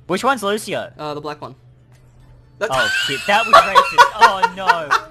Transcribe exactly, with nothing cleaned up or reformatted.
Which one's Lucio? Uh, the black one. Oh shit, that was racist. Oh no.